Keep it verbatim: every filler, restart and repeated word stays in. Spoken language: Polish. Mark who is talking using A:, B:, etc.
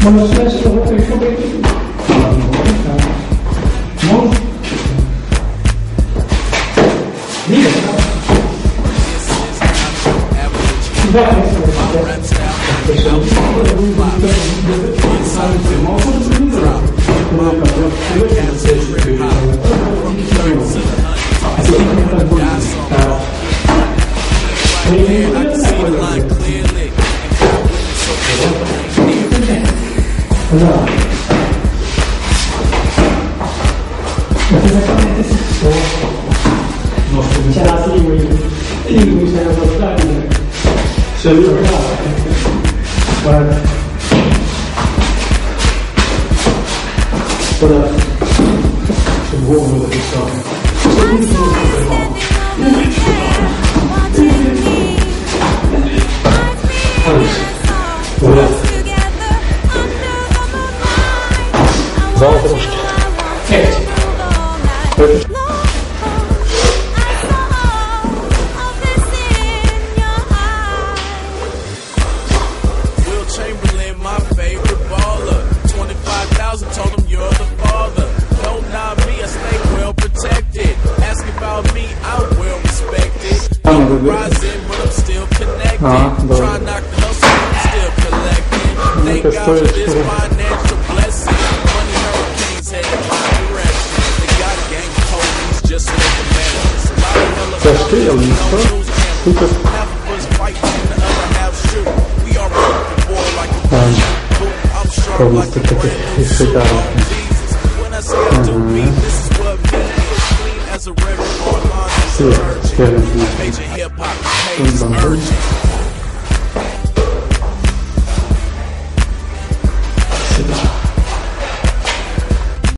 A: Możesz też o tej kobiety? No. Nie wiem. C'è la Siri, Siri c'è la portata. C'è lui, guarda. Guarda, c'è un uomo che so. Znowu troszkę.
B: A, dobra. No to jest to jest też ty, ale nic to? Super. Tam. Komuś to takie jeszcze dalej. Mhm. Tyle, tyle.